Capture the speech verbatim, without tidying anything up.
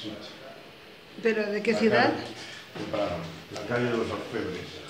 ¿Pero de qué La ciudad? calle, de Prado, la calle de los orfebres.